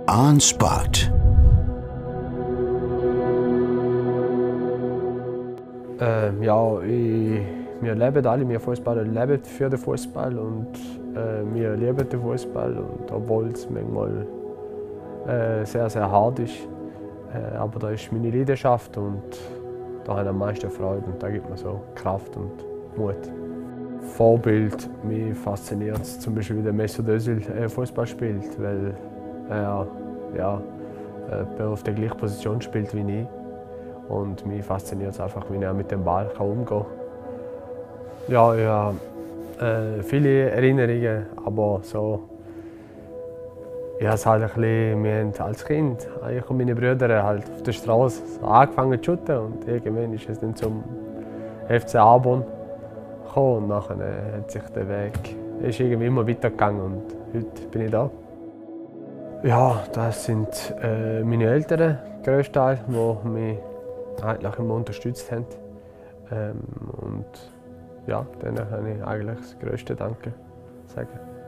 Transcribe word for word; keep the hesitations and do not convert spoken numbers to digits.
on Sport. Ähm, ja, ich, wir leben alle, wir Fußballer leben für den Fußball und äh, wir lieben den Fußball, und obwohl es manchmal äh, sehr, sehr hart ist, äh, aber da ist meine Leidenschaft und da habe ich am meisten Freude und da gibt mir so Kraft und Mut. Vorbild, mich fasziniert es zum Beispiel, wie der Mesut Özil äh, Fußball spielt, weil er ja, äh, auf der gleichen Position spielt wie ich. Und mich fasziniert es einfach, wie er mit dem Ball kann umgehen kann. Ja, ich habe äh, viele Erinnerungen, aber so, ich habe es halt ein bisschen, wir haben als Kind, ich und meine Brüder halt auf der Straße so angefangen zu shooten und irgendwann ist es dann zum F C Arbon gekommen und nachher hat sich der Weg ist irgendwie immer weitergegangen und heute bin ich da. Ja, das sind äh, meine Eltern, grösstenteils, die mich eigentlich immer unterstützt haben. Ähm, und ja, denen kann ich eigentlich das grösste Danke sagen.